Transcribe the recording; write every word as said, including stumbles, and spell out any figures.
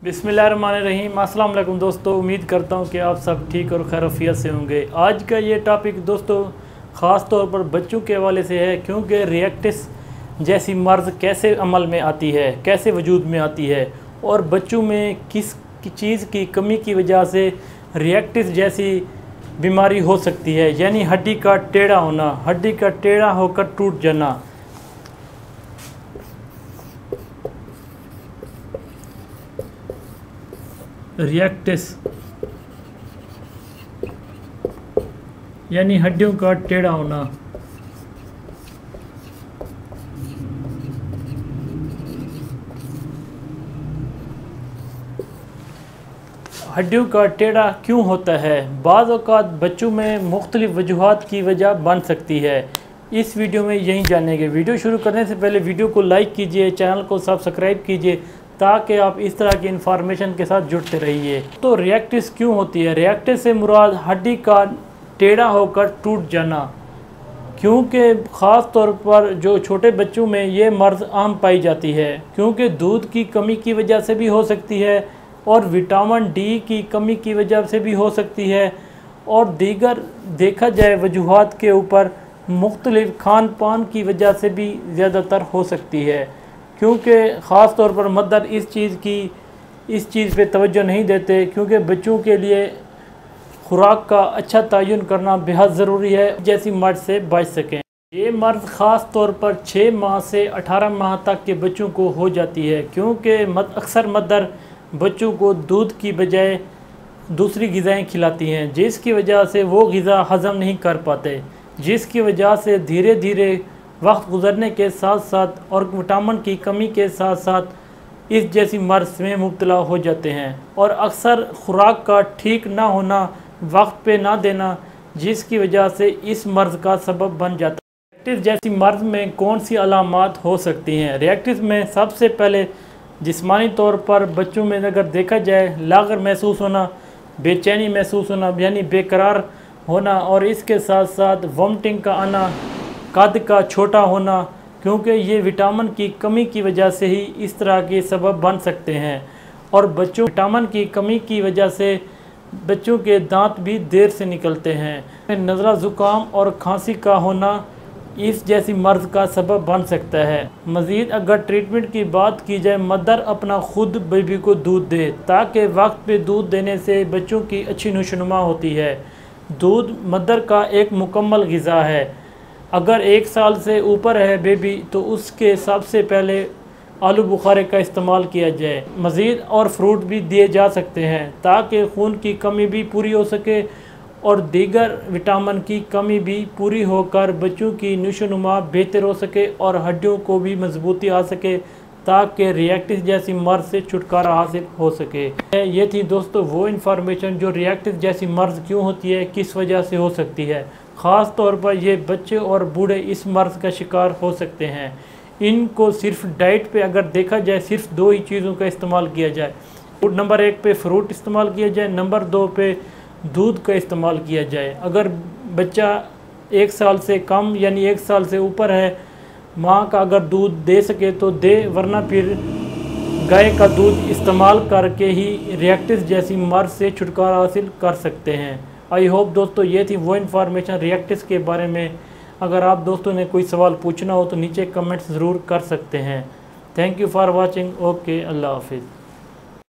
बिस्मिल्लाहिर्रहमानिर्रहीम। अस्सलाम वालेकुम दोस्तों, उम्मीद करता हूँ कि आप सब ठीक और खैरियत से होंगे। आज का ये टॉपिक दोस्तों ख़ास तौर पर बच्चों के हवाले से है, क्योंकि रिएक्टिस जैसी मर्ज़ कैसे अमल में आती है, कैसे वजूद में आती है और बच्चों में किस चीज़ की कमी की वजह से रिएक्टिस जैसी बीमारी हो सकती है, यानी हड्डी का टेढ़ा होना, हड्डी का टेढ़ा होकर टूट जाना। रिएक्टिस यानी हड्डियों का टेढ़ा होना। हड्डियों का टेढ़ा क्यों होता है? बाज़ औक़ात बच्चों में मुख्तलिफ़ वजूहात की वजह बन सकती है। इस वीडियो में यही जानेंगे। वीडियो शुरू करने से पहले वीडियो को लाइक कीजिए, चैनल को सब्सक्राइब कीजिए ताकि आप इस तरह की इन्फॉर्मेशन के साथ जुड़ते रहिए। तो रिएक्टिस क्यों होती है? रिएक्टिस से मुराद हड्डी का टेढ़ा होकर टूट जाना, क्योंकि ख़ास तौर पर जो छोटे बच्चों में ये मर्ज़ आम पाई जाती है, क्योंकि दूध की कमी की वजह से भी हो सकती है और विटामिन डी की कमी की वजह से भी हो सकती है और दीगर देखा जाए वजूहात के ऊपर मुख्तलिफ़ खान पान की वजह से भी ज़्यादातर हो सकती है, क्योंकि ख़ास तौर पर मदर इस चीज़ की इस चीज़ पे तवज्जो नहीं देते, क्योंकि बच्चों के लिए खुराक का अच्छा तयन करना बेहद ज़रूरी है जैसी मर्ज़ से बच सकें। ये मर्ज़ ख़ास तौर पर छः माह से अठारह माह तक के बच्चों को हो जाती है, क्योंकि मद अक्सर मदर बच्चों को दूध की बजाय दूसरी ग़िज़ाएँ खिलाती हैं, जिसकी वजह से वो ग़िज़ा हज़म नहीं कर पाते, जिसकी वजह से धीरे धीरे वक्त गुज़रने के साथ साथ और विटामिन की कमी के साथ साथ इस जैसी मर्ज़ में मुब्तला हो जाते हैं और अक्सर खुराक का ठीक ना होना, वक्त पे ना देना, जिसकी वजह से इस मर्ज़ का सबब बन जाता है। रिएक्टिस जैसी मर्ज़ में कौन सी अलामात हो सकती हैं? रिएक्टिस में सबसे पहले जिस्मानी तौर पर बच्चों में अगर देखा जाए लागत महसूस होना, बेचैनी महसूस होना यानी बेकरार होना और इसके साथ साथ वॉमिटिंग का आना, कद का छोटा होना, क्योंकि ये विटामिन की कमी की वजह से ही इस तरह के सबब बन सकते हैं। और बच्चों विटामिन की कमी की वजह से बच्चों के दांत भी देर से निकलते हैं। नज़ला ज़ुकाम और खांसी का होना इस जैसी मर्ज़ का सबब बन सकता है। मज़ीद अगर ट्रीटमेंट की बात की जाए, मदर अपना खुद बेबी को दूध दे, ताकि वक्त पे दूध देने से बच्चों की अच्छी नशोनुमा होती है। दूध मदर का एक मुकम्मल ग़िज़ा है। अगर एक साल से ऊपर है बेबी तो उसके सबसे पहले आलू बुखारे का इस्तेमाल किया जाए। मज़ीद और फ्रूट भी दिए जा सकते हैं ताकि खून की कमी भी पूरी हो सके और दीगर विटामिन की कमी भी पूरी होकर बच्चों की नशोनुमा बेहतर हो सके और हड्डियों को भी मजबूती आ सके, ताकि रिएक्टिस जैसी मर्ज़ से छुटकारा हासिल हो सके। ये थी दोस्तों वो इन्फॉर्मेशन जो रिएक्टिस जैसी मर्ज़ क्यों होती है, किस वजह से हो सकती है। ख़ास तौर पर ये बच्चे और बूढ़े इस मर्ज़ का शिकार हो सकते हैं। इनको सिर्फ डाइट पे अगर देखा जाए सिर्फ दो ही चीज़ों का इस्तेमाल किया जाए। नंबर एक पे फ्रूट इस्तेमाल किया जाए, नंबर दो पे दूध का इस्तेमाल किया जाए। अगर बच्चा एक साल से कम यानी एक साल से ऊपर है, माँ का अगर दूध दे सके तो दे, वरना फिर गाय का दूध इस्तेमाल करके ही रिएक्टिस जैसी मर्ज़ से छुटकारा हासिल कर सकते हैं। आई होप दोस्तों ये थी वो इन्फॉर्मेशन रिएक्टिस के बारे में। अगर आप दोस्तों ने कोई सवाल पूछना हो तो नीचे कमेंट्स ज़रूर कर सकते हैं। Thank you for watching. Okay, अल्लाह हाफिज़।